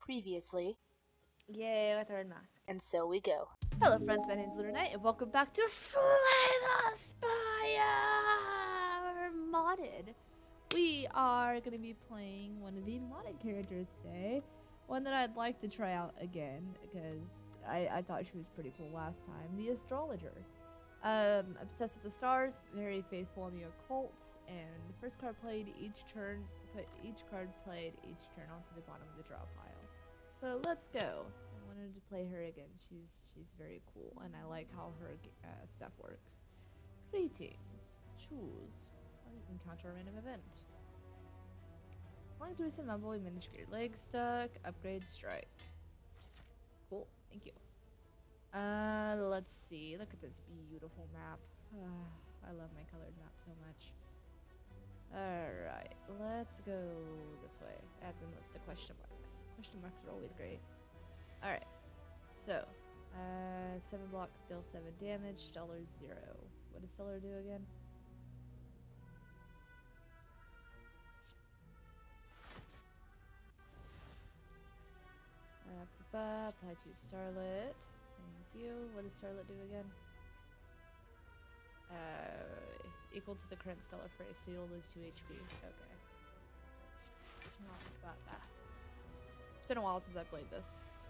Previously, Yay, with our mask. and so we go. Hello friends, my name's Lunar Knight, and welcome back to Slay the Spire Modded. We are going to be playing one of the modded characters today. One that I'd like to try out again, because I thought she was pretty cool last time. The Astrologer. Obsessed with the stars, very faithful in the occult, and the first card played each turn, put each card played each turn onto the bottom of the draw pile. So let's go. I wanted to play her again. She's very cool, and I like how her stuff works. Greetings. Choose. Encounter a random event. Flying through some mumble, we manage to get your legs stuck. Upgrade strike. Cool. Thank you. Let's see. Look at this beautiful map. I love my colored map so much. Alright, let's go this way. Add the most to question marks. Question marks are always great. Alright, so 7 blocks, deal 7 damage, Stellar 0. What does Stellar do again? Apply to Starlit. Thank you. What does Starlit do again? Equal to the current stellar phrase, so you'll lose 2 HP. Okay. Not about that. It's been a while since I played this.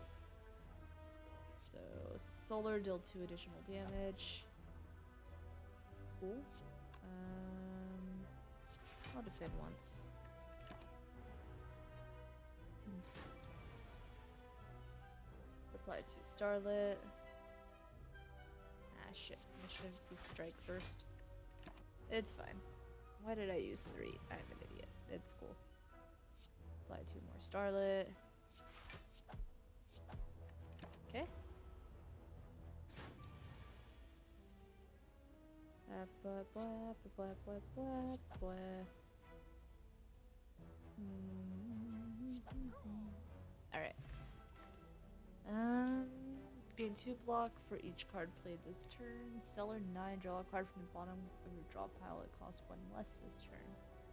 So, Solar deal 2 additional damage. Cool. I'll defend once. Apply to Starlit. Ah, shit. I should have used Strike first. It's fine. Why did I use 3? I'm an idiot. It's cool. Apply 2 more Starlit. Okay. Alright. Gain 2 block for each card played this turn. Stellar 9, draw a card from the bottom of your draw pile. It costs 1 less this turn.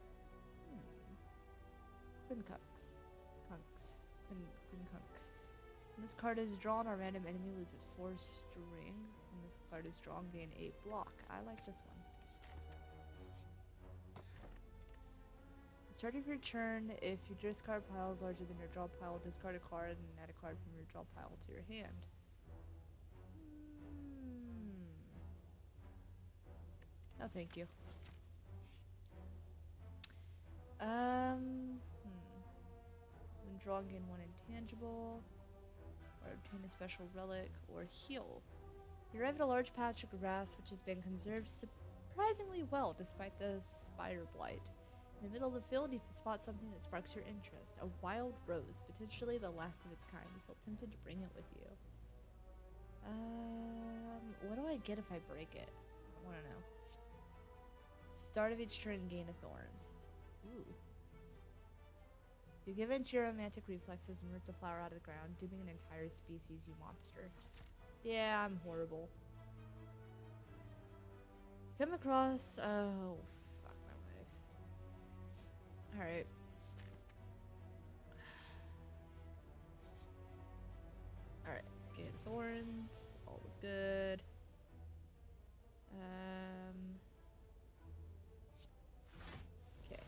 Quincunx. Quincunx. When this card is drawn, our random enemy loses 4 strength. When this card is drawn, gain 8 block. I like this one. At the start of your turn, if your discard pile is larger than your draw pile, discard a card and add a card from your draw pile to your hand. No, thank you. When drawn, gain 1 intangible, or obtain a special relic, or heal. You arrive at a large patch of grass which has been conserved surprisingly well despite the spire blight. In the middle of the field, you spot something that sparks your interest. A wild rose, potentially the last of its kind. You feel tempted to bring it with you. What do I get if I break it? I want to know. Start of each turn, gain a thorns. Ooh. You give in to your romantic reflexes and rip the flower out of the ground, dooming an entire species, you monster. Yeah, I'm horrible. Come across... Oh, fuck my life. Alright. Alright, get thorns. All is good. Okay.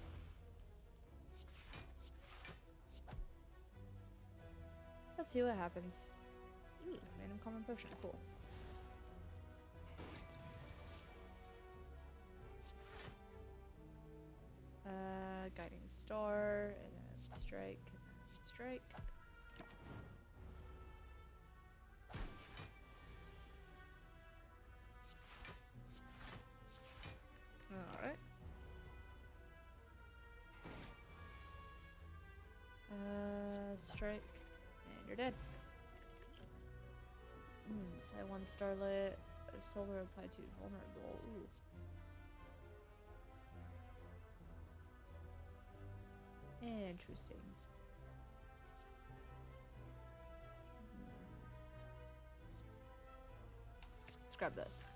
Let's see what happens. Ooh, random common potion. Cool. Guiding star, and then strike, and then strike. Alright. Strike, and you're dead. Apply 1 Starlit, Solar apply 2 vulnerable. Ooh. Interesting. Let's grab this.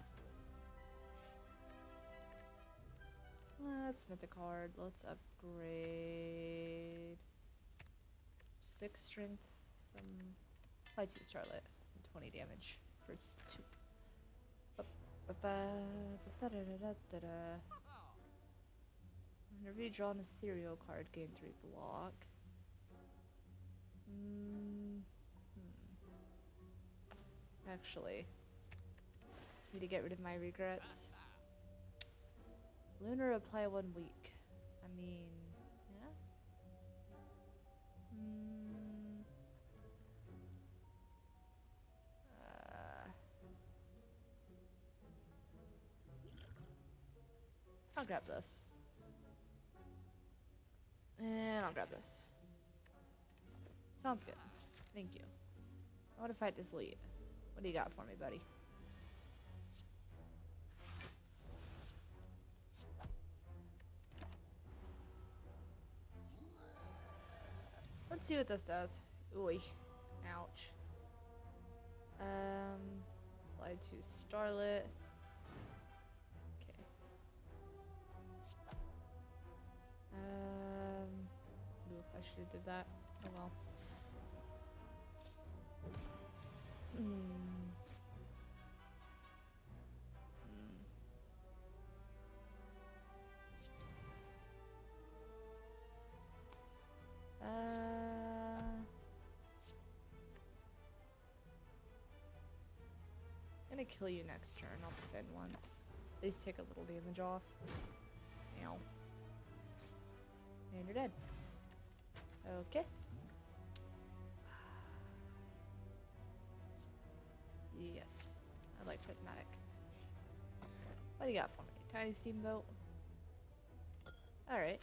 Let's smith a card. Let's upgrade 6 strength some. Play 2 Starlet. 20 damage for 2. Whenever you draw an ethereal card, gain 3 block. Actually, need to get rid of my regrets. Lunar apply 1 week. I mean, yeah. I'll grab this. And I'll grab this. Sounds good. Thank you. I want to fight this lead. What do you got for me, buddy? Let's see what this does. Ooh. Ouch. Apply to Starlet. Okay. Ooh, I should have did that. Oh well. I'm gonna kill you next turn. I'll defend once. At least take a little damage off. Ow. And you're dead. Okay. Yes. I like Prismatic. What do you got for me? Tiny Steamboat? Alright.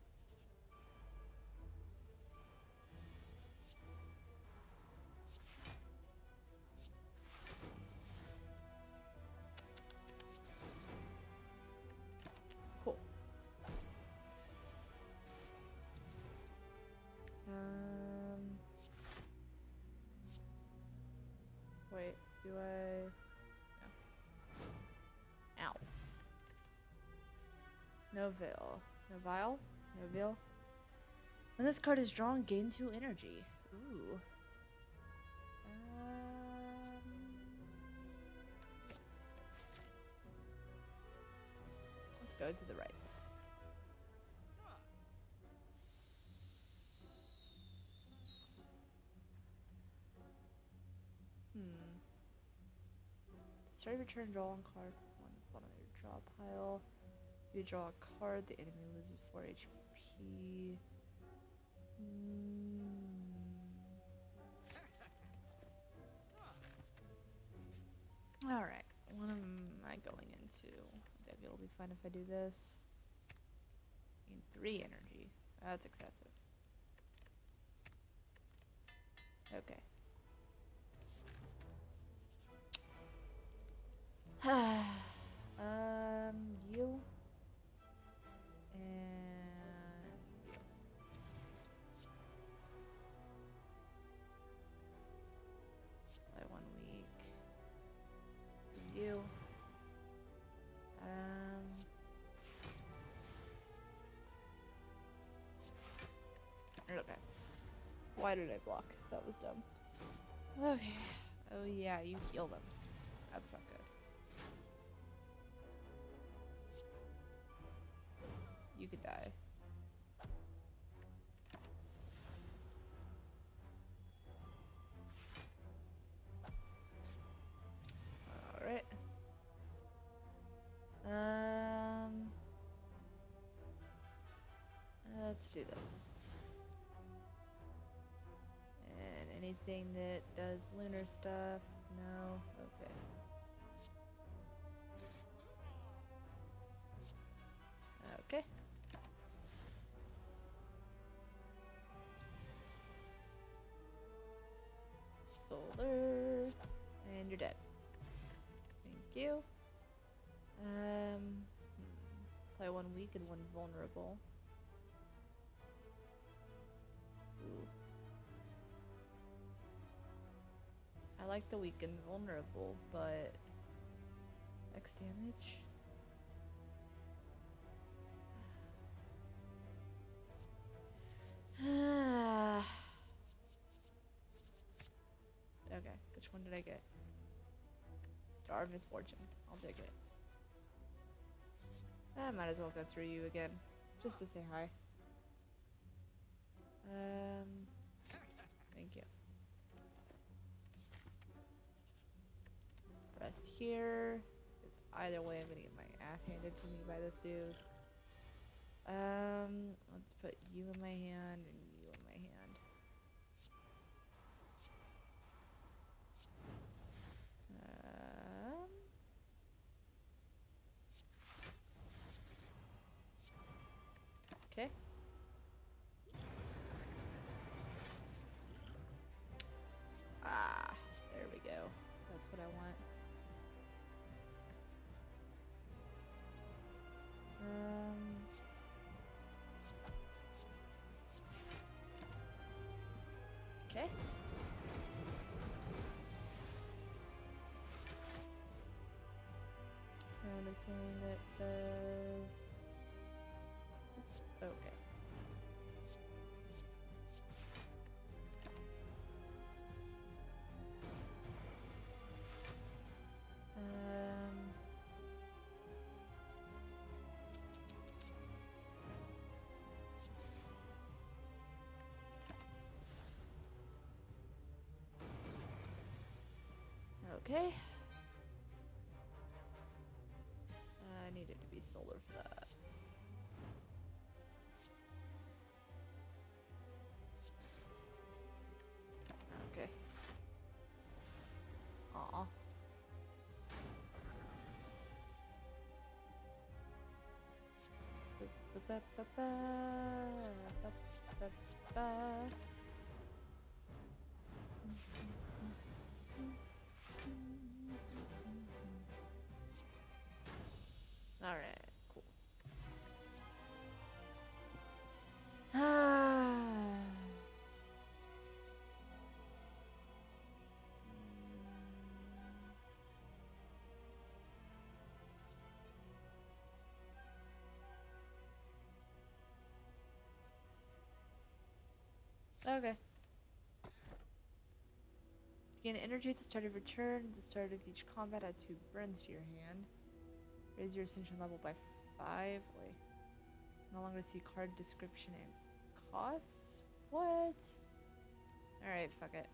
Cool. Wait, do I... No. Ow. Noville. Novile? Noville? When this card is drawn, gain 2 energy. Ooh. Yes. Let's go to the right. Start return draw on card one bottom of your draw pile. If you draw a card, the enemy loses 4 HP. Alright, what am I going into? I think it'll be fine if I do this. Gain 3 energy. That's excessive. Okay. You and you. Play 1 week. You. Okay. Why did I block? That was dumb. Okay. Oh yeah, you heal them. That's not good. You could die. Alright. Let's do this. And anything that does lunar stuff? No? Okay. Okay. Solar. And you're dead. Thank you. Play 1 weak and 1 vulnerable. Ooh. I like the weak and vulnerable, but X damage. Okay, which one did I get? Star of Misfortune. I'll take it. I might as well go through you again, just to say hi. Thank you. Rest here. Because either way, I'm gonna get my ass handed to me by this dude. Let's put you in my hand and you in my hand. Okay. Ah, there we go. That's what I want. Okay. Anything that does... Okay. Okay. I need it to be solar for that. Okay. Aw. Alright, cool. Okay. Gain energy at the start of your turn. At the start of each combat, add 2 burns to your hand. Raise your ascension level by 5. Wait. No longer see card description and costs? What? Alright, fuck it.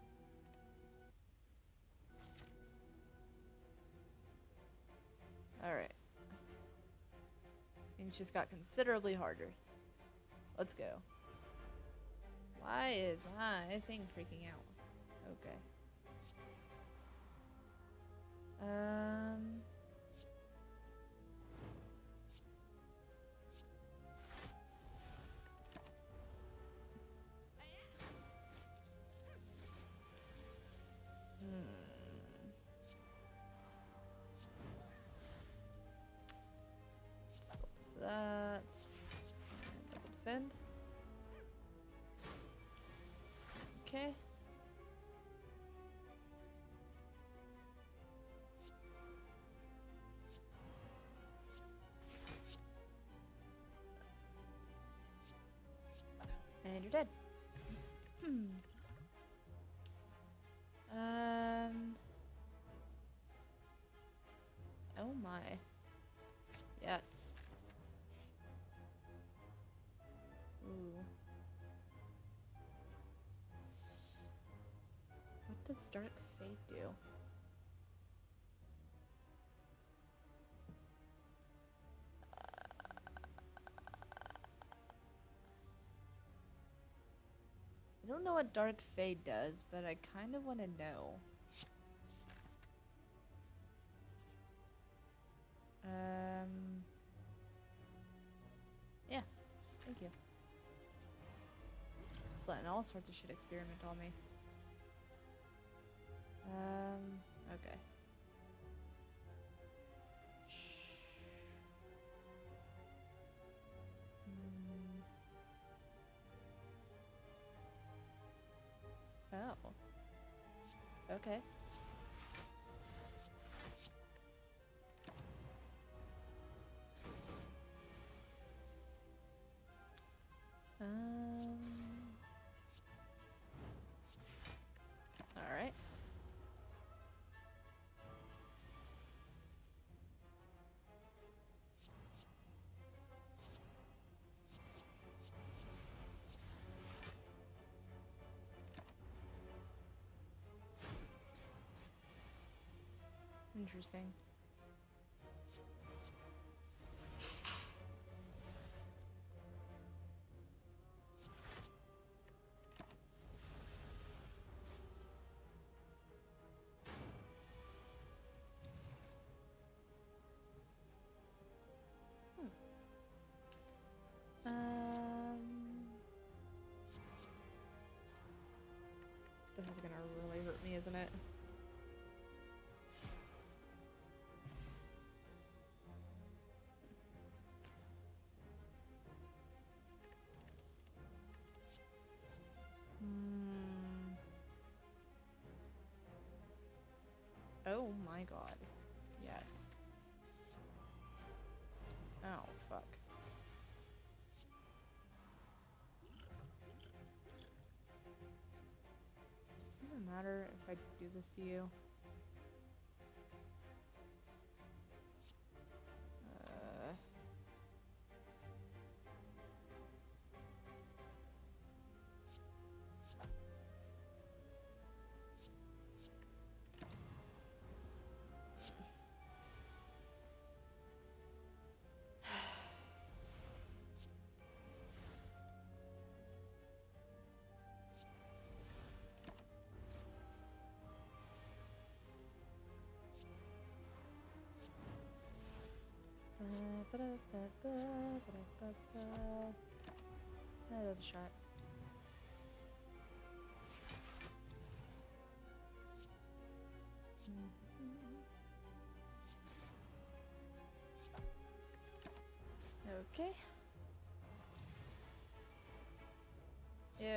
Alright. Things just got considerably harder. Let's go. Why is my thing freaking out? Okay. Solve that. And double defend. Okay. And you're dead. Oh my. Yes. Ooh. What does Dark Fate do? I don't know what Dark Fate does, but I kind of want to know. Yeah. Thank you. Just letting all sorts of shit experiment on me. Okay. Oh. Okay. Alright. Interesting. This is gonna really hurt me, isn't it? Oh my god. Yes. Oh, fuck. Does it even matter if I do this to you? That was a shot. Okay. Ew.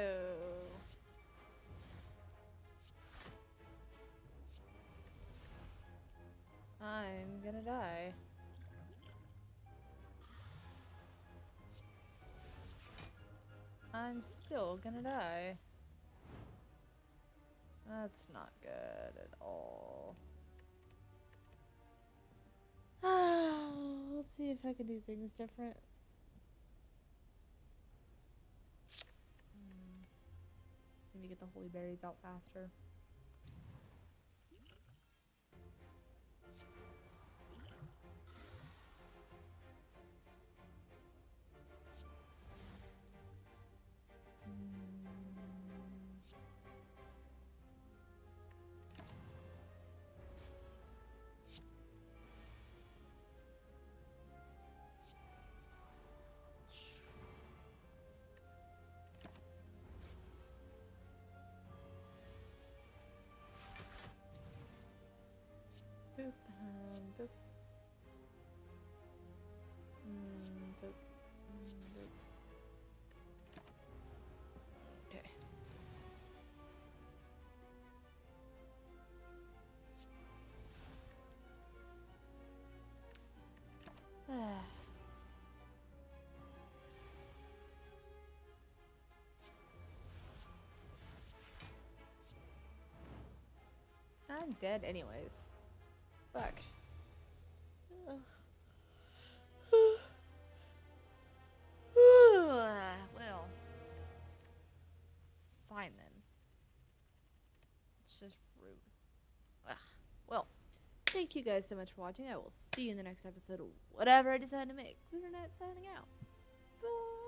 I'm gonna die. I'm still gonna die. That's not good at all. Let's see if I can do things different. Maybe get the holy berries out faster. Boop, boop. Boop. Boop. Okay. I'm dead anyways. Fuck. Well. Fine then. It's just rude. Ugh. Well, thank you guys so much for watching. I will see you in the next episode of whatever I decide to make. Lunar Knight signing out. Bye.